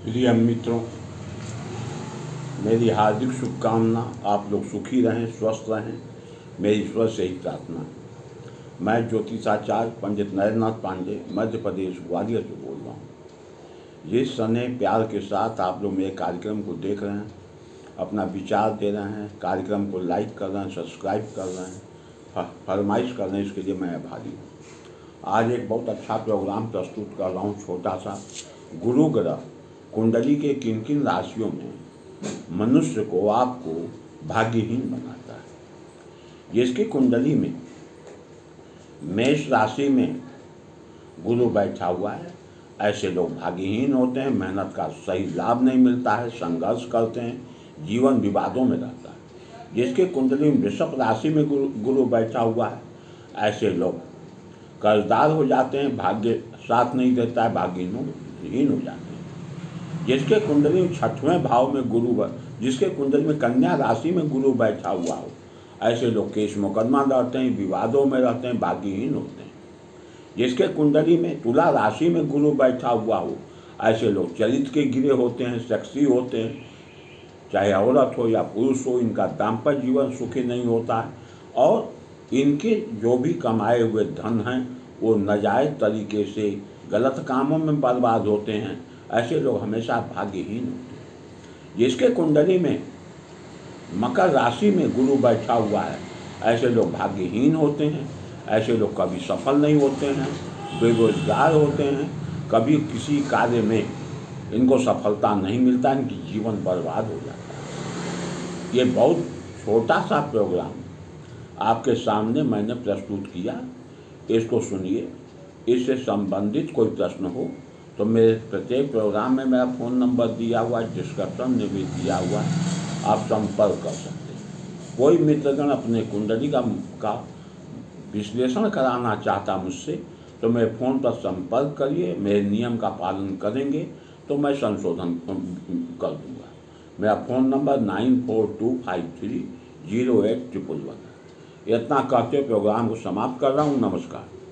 प्रिय मित्रों, मेरी हार्दिक शुभकामना। आप लोग सुखी रहें, स्वस्थ रहें, मेरी ईश्वर से ही प्रार्थना है। मैं ज्योतिषाचार्य पंडित नरेंद्रनाथ पांडे मध्य प्रदेश ग्वालियर से बोल रहा हूँ। जिस समय प्यार के साथ आप लोग मेरे कार्यक्रम को देख रहे हैं, अपना विचार दे रहे हैं, कार्यक्रम को लाइक कर रहे हैं, सब्सक्राइब कर रहे हैं, फरमाइश कर रहे हैं, इसके लिए मैं आभारी हूँ। आज एक बहुत अच्छा प्रोग्राम प्रस्तुत कर रहा हूँ, छोटा सा। गुरु ग्रह कुंडली के किन किन राशियों में मनुष्य को, आपको भाग्यहीन बनाता है। जिसकी कुंडली में मेष राशि में गुरु बैठा हुआ है, ऐसे लोग भाग्यहीन होते हैं, मेहनत का सही लाभ नहीं मिलता है, संघर्ष करते हैं, जीवन विवादों में रहता है। जिसके कुंडली में वृषभ राशि में गुरु बैठा हुआ है, ऐसे लोग कर्जदार हो जाते हैं, भाग्य साथ नहीं देता है, भाग्यहीन हो जाते हैं। जिसके कुंडली में छठवें भाव में गुरु, जिसके कुंडली में कन्या राशि में गुरु बैठा हुआ हो, ऐसे लोग केस मुकदमा लड़ते हैं, विवादों में रहते हैं, भाग्यहीन होते हैं। जिसके कुंडली में तुला राशि में गुरु बैठा हुआ हो, ऐसे लोग चरित्र के गिरे होते हैं, सेक्सी होते हैं, चाहे औरत हो या पुरुष हो। इनका दाम्पत्य जीवन सुखी नहीं होता है और इनके जो भी कमाए हुए धन हैं वो नाजायज़ तरीके से गलत कामों में बर्बाद होते हैं। ऐसे लोग हमेशा भाग्यहीन होते हैं। जिसके कुंडली में मकर राशि में गुरु बैठा हुआ है, ऐसे लोग भाग्यहीन होते हैं। ऐसे लोग कभी सफल नहीं होते हैं, बेरोजगार होते हैं, कभी किसी कार्य में इनको सफलता नहीं मिलता, इनकी जीवन बर्बाद हो जाता है। ये बहुत छोटा सा प्रोग्राम आपके सामने मैंने प्रस्तुत किया, इसको सुनिए। इससे संबंधित कोई प्रश्न हो तो मेरे प्रत्येक प्रोग्राम में मेरा फ़ोन नंबर दिया हुआ है, डिस्क्रिप्शन में भी दिया हुआ है, आप संपर्क कर सकते हैं। कोई मित्रगण अपने कुंडली का विश्लेषण कराना चाहता मुझसे तो मेरे फ़ोन पर संपर्क करिए। मेरे नियम का पालन करेंगे तो मैं संशोधन कर दूँगा। मेरा फ़ोन नंबर 9425308111। इतना कहते प्रोग्राम को समाप्त कर रहा हूँ। नमस्कार।